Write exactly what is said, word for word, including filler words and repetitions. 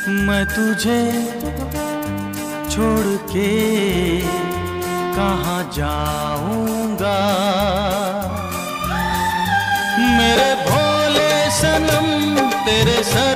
मैं तुझे छोड़ के कहाँ जाऊंगा। मेरे भोले सनम तेरे सनम